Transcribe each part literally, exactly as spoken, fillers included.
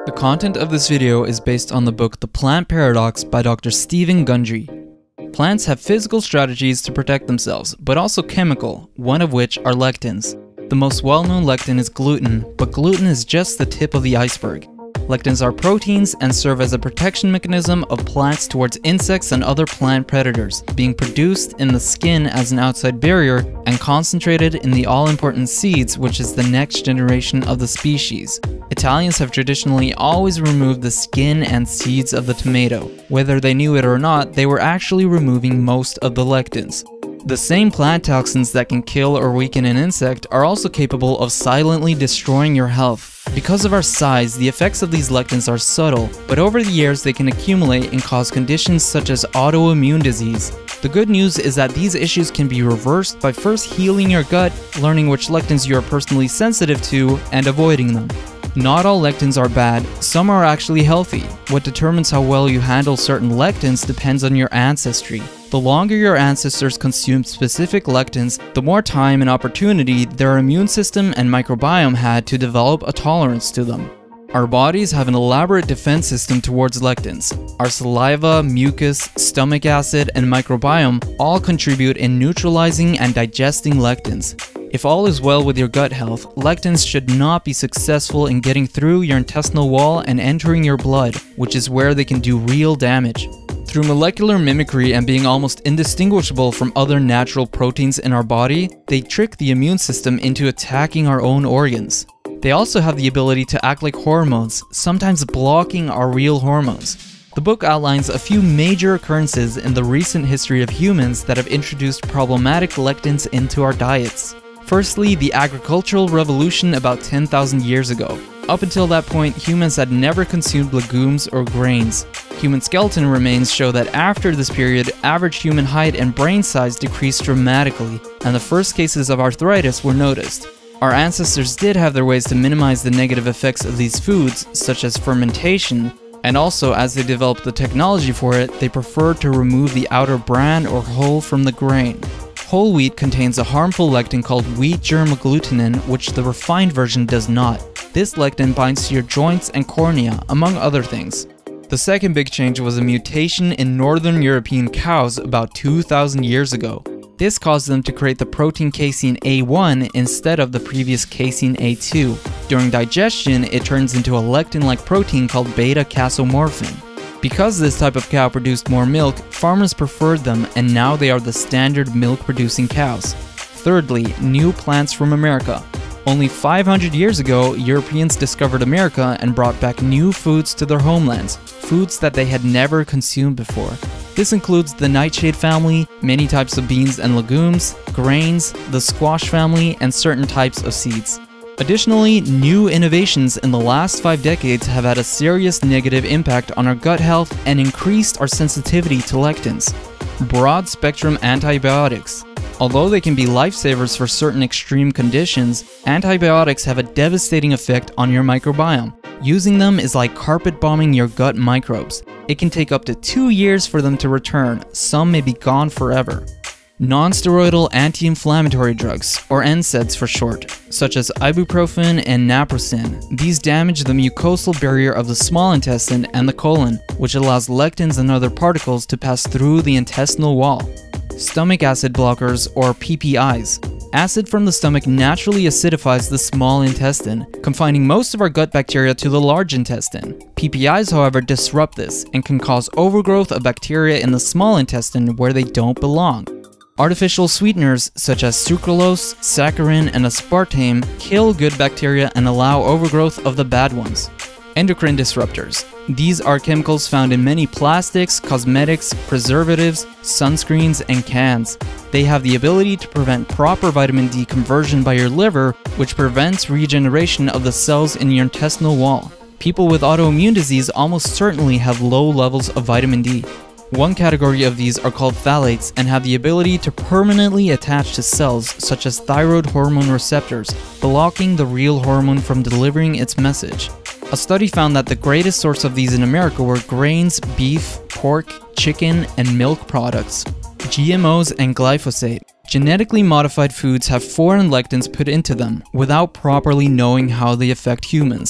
The content of this video is based on the book The Plant Paradox by Doctor Stephen Gundry. Plants have physical strategies to protect themselves, but also chemical, one of which are lectins. The most well-known lectin is gluten, but gluten is just the tip of the iceberg. Lectins are proteins and serve as a protection mechanism of plants towards insects and other plant predators, being produced in the skin as an outside barrier and concentrated in the all-important seeds, which is the next generation of the species. Italians have traditionally always removed the skin and seeds of the tomato. Whether they knew it or not, they were actually removing most of the lectins. The same plant toxins that can kill or weaken an insect are also capable of silently destroying your health. Because of our size, the effects of these lectins are subtle, but over the years they can accumulate and cause conditions such as autoimmune disease. The good news is that these issues can be reversed by first healing your gut, learning which lectins you are personally sensitive to, and avoiding them. Not all lectins are bad, some are actually healthy. What determines how well you handle certain lectins depends on your ancestry. The longer your ancestors consumed specific lectins, the more time and opportunity their immune system and microbiome had to develop a tolerance to them. Our bodies have an elaborate defense system towards lectins. Our saliva, mucus, stomach acid, and microbiome all contribute in neutralizing and digesting lectins. If all is well with your gut health, lectins should not be successful in getting through your intestinal wall and entering your blood, which is where they can do real damage. Through molecular mimicry and being almost indistinguishable from other natural proteins in our body, they trick the immune system into attacking our own organs. They also have the ability to act like hormones, sometimes blocking our real hormones. The book outlines a few major occurrences in the recent history of humans that have introduced problematic lectins into our diets. Firstly, the agricultural revolution about ten thousand years ago. Up until that point, humans had never consumed legumes or grains. Human skeleton remains show that after this period, average human height and brain size decreased dramatically, and the first cases of arthritis were noticed. Our ancestors did have their ways to minimize the negative effects of these foods, such as fermentation, and also as they developed the technology for it, they preferred to remove the outer bran or hull from the grain. Whole wheat contains a harmful lectin called wheat germ agglutinin, which the refined version does not. This lectin binds to your joints and cornea, among other things. The second big change was a mutation in northern European cows about two thousand years ago. This caused them to create the protein casein A one instead of the previous casein A two. During digestion, it turns into a lectin-like protein called beta-casomorphin. Because this type of cow produced more milk, farmers preferred them, and now they are the standard milk-producing cows. Thirdly, new plants from America. Only five hundred years ago, Europeans discovered America and brought back new foods to their homelands, foods that they had never consumed before. This includes the nightshade family, many types of beans and legumes, grains, the squash family, and certain types of seeds. Additionally, new innovations in the last five decades have had a serious negative impact on our gut health and increased our sensitivity to lectins. Broad-spectrum antibiotics. Although they can be lifesavers for certain extreme conditions, antibiotics have a devastating effect on your microbiome. Using them is like carpet bombing your gut microbes. It can take up to two years for them to return, some may be gone forever. Non-steroidal anti-inflammatory drugs, or N SAIDs for short, such as ibuprofen and naproxen. These damage the mucosal barrier of the small intestine and the colon, which allows lectins and other particles to pass through the intestinal wall. Stomach acid blockers, or P P Is. Acid from the stomach naturally acidifies the small intestine, confining most of our gut bacteria to the large intestine. P P Is, however, disrupt this and can cause overgrowth of bacteria in the small intestine where they don't belong. Artificial sweeteners such as sucralose, saccharin, and aspartame kill good bacteria and allow overgrowth of the bad ones. Endocrine disruptors. These are chemicals found in many plastics, cosmetics, preservatives, sunscreens, and cans. They have the ability to prevent proper vitamin D conversion by your liver, which prevents regeneration of the cells in your intestinal wall. People with autoimmune disease almost certainly have low levels of vitamin D. One category of these are called phthalates and have the ability to permanently attach to cells such as thyroid hormone receptors, blocking the real hormone from delivering its message. A study found that the greatest source of these in America were grains, beef, pork, chicken, and milk products. G M Os and glyphosate. Genetically modified foods have foreign lectins put into them without properly knowing how they affect humans.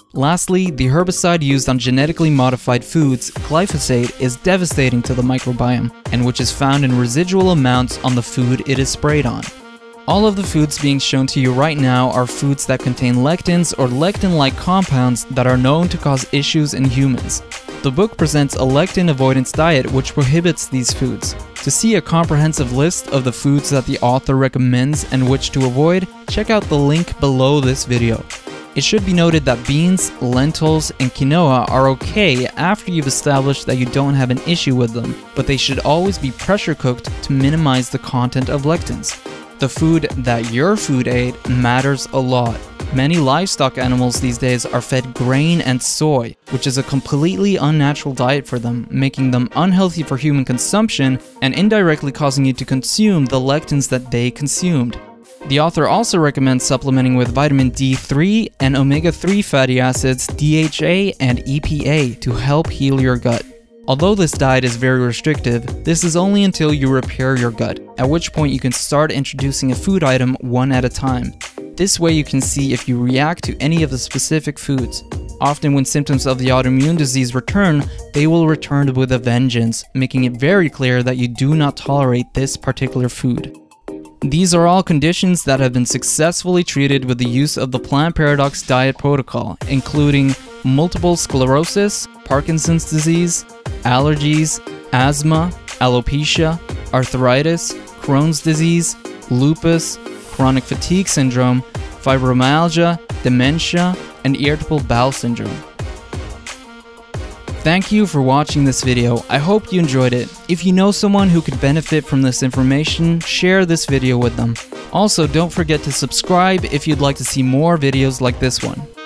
Lastly, the herbicide used on genetically modified foods, glyphosate, is devastating to the microbiome, and which is found in residual amounts on the food it is sprayed on. All of the foods being shown to you right now are foods that contain lectins or lectin-like compounds that are known to cause issues in humans. The book presents a lectin avoidance diet which prohibits these foods. To see a comprehensive list of the foods that the author recommends and which to avoid, check out the link below this video. It should be noted that beans, lentils, and quinoa are okay after you've established that you don't have an issue with them, but they should always be pressure cooked to minimize the content of lectins. The food that your food ate matters a lot. Many livestock animals these days are fed grain and soy, which is a completely unnatural diet for them, making them unhealthy for human consumption and indirectly causing you to consume the lectins that they consumed. The author also recommends supplementing with vitamin D three and omega three fatty acids, D H A and E P A to help heal your gut. Although this diet is very restrictive, this is only until you repair your gut, at which point you can start introducing a food item one at a time. This way you can see if you react to any of the specific foods. Often when symptoms of the autoimmune disease return, they will return with a vengeance, making it very clear that you do not tolerate this particular food. These are all conditions that have been successfully treated with the use of the Plant Paradox Diet Protocol, including multiple sclerosis, Parkinson's disease, allergies, asthma, alopecia, arthritis, Crohn's disease, lupus, chronic fatigue syndrome, fibromyalgia, dementia, and irritable bowel syndrome. Thank you for watching this video. I hope you enjoyed it. If you know someone who could benefit from this information, share this video with them. Also, don't forget to subscribe if you'd like to see more videos like this one.